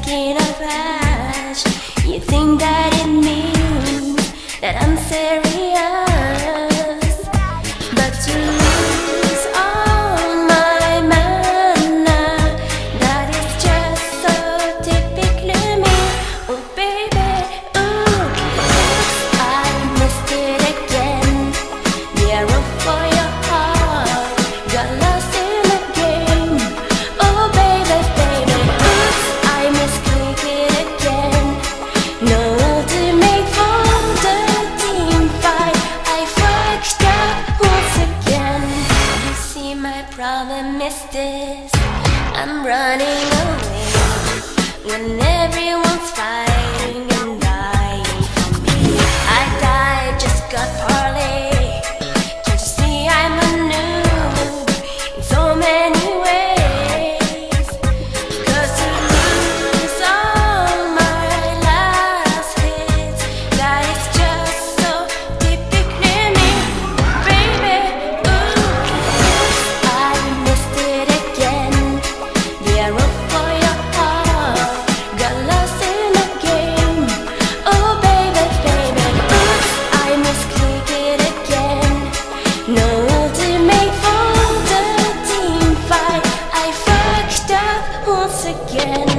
thinking of Ashe. You think that it means that I'm serious, but to lose all my mana, that is just so typically me. Oh baby, oops, I missed it again. The arrow for your heart got lost in the game. Oh baby, baby, oops, I misclicked it again. No ultimate for the team fight, I fucked up once again. You see, my problem is this: I'm running away when everyone's fighting and dying for me. I died, just got parlay. Can't you see I'm a noob in so many ways? 'Cause to lose all my last hits, that is just so typically me. Baby, oops, I missed it again. The arrow for your heart got lost in the game. Oh baby, baby, oops, I misclicked it again. No ultimate for the team fight, I fucked up once again.